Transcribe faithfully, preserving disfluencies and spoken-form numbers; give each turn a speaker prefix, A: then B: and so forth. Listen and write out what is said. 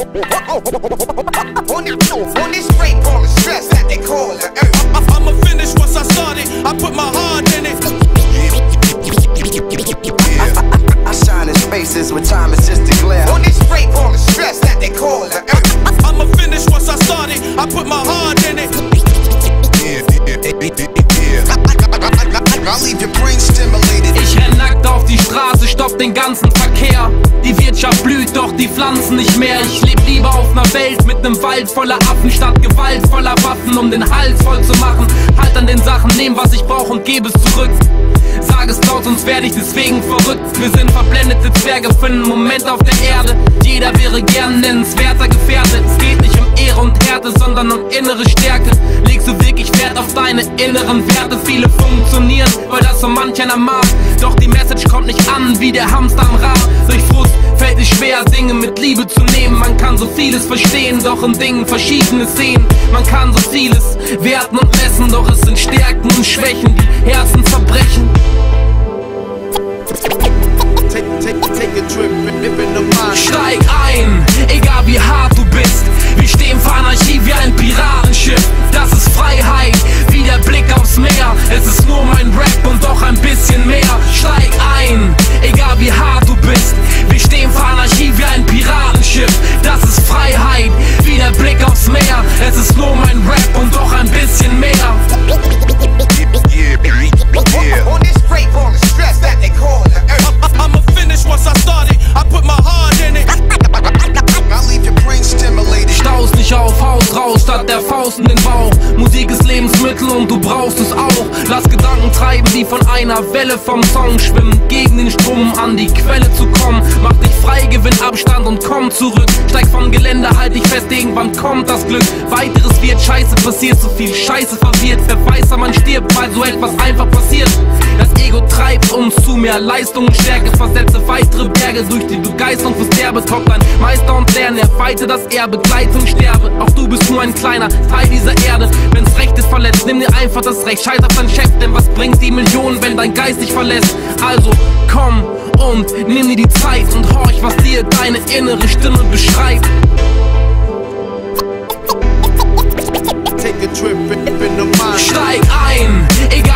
A: On this rape, all the stress that they call the earth.
B: I'ma finish once I started. I put my heart in it.
A: I shine in spaces where time is just a glare. On this rape, all the stress that they call the earth.
B: I'ma finish once I started. I put my heart in it.
A: I'll leave your brain stimulated.
C: Ich renn nackt auf die Straße, stopp den ganzen Verkehr. Die Wirtschaft blüht, doch die Pflanzen nicht mehr. Ich leb lieber auf ner Welt mit nem Wald voller Affen, statt Gewalt voller Waffen, um den Hals voll zu machen. Halt an den Sachen, nehm was ich brauch und geb es zurück. Sag es laut, sonst werd ich deswegen verrückt. Wir sind verblendete Zwerge für einen Moment auf der Erde. Jeder wäre gern nennenswerter Gefährte. Es geht nicht um Ehre und Härte, sondern um innere Stärke. Legst du wirklich Wert auf deine inneren Werte? Viele funktionieren, weil das so manch einer mag. Doch die Message kommt nicht an wie der Hamster am Rad. Durch Frust fällt es schwer, Dinge mit Liebe zu nehmen. Man kann so vieles verstehen, doch in Dingen Verschiedenes sehen. Man kann so vieles werten und messen, doch es sind Stärken und Schwächen, die Herzen zerbrechen. Steig ein, egal wie hart du bist. Wir stehen für Anarchie wie ein Piratenschiff. Das ist Freiheit, wie der Blick aufs Meer. Es ist nur mein Rap und doch ein bisschen mehr. Steig ein, egal wie hart du bist. Wir stehen für Anarchie wie ein Piratenschiff. Das ist Freiheit, wie der Blick aufs Meer. Es ist nur mein Rap und doch ein bisschen mehr.
A: On this rape, all the stress that they call the earth.
B: I'ma finish once I started. I put my heart in it.
A: I'll leave your brain stimulated.
C: Staus nicht auf, Haus raus, statt der Faust in den Bauch. Musik ist Lebensmittel und du brauchst es auch. Lass Gedanken treiben, die von einer Welle vom Song schwimmen. Gegen den Strom an die Quelle zu kommen. Mach dich frei, gewinn Abstand und komm zurück. Steig vom Gelände, halt dich fest, irgendwann kommt das Glück. Weiteres wird Scheiße passiert, so viel Scheiße verwirrt. Wer weiß, man stirbt, weil so etwas einfach passiert. Das Ego treibt uns zu mehr Leistung und Stärke. Versetze weitere Berge durch die Begeisterung fürs Derbe. Top dein Meister und lerne, erweite das Erbe. Begleitung sterbe, auch du bist nur ein kleiner Teil dieser Erde. Wenn's Recht ist verletzt, nimm dir einfach das Recht. Scheiß auf dein Chef, denn was bringt die Millionen, wenn dein Geist dich verlässt? Also komm und nimm dir die Zeit und horch, was dir deine innere Stimme beschreibt.
A: Take a trip in the mind.
C: Steig ein, egal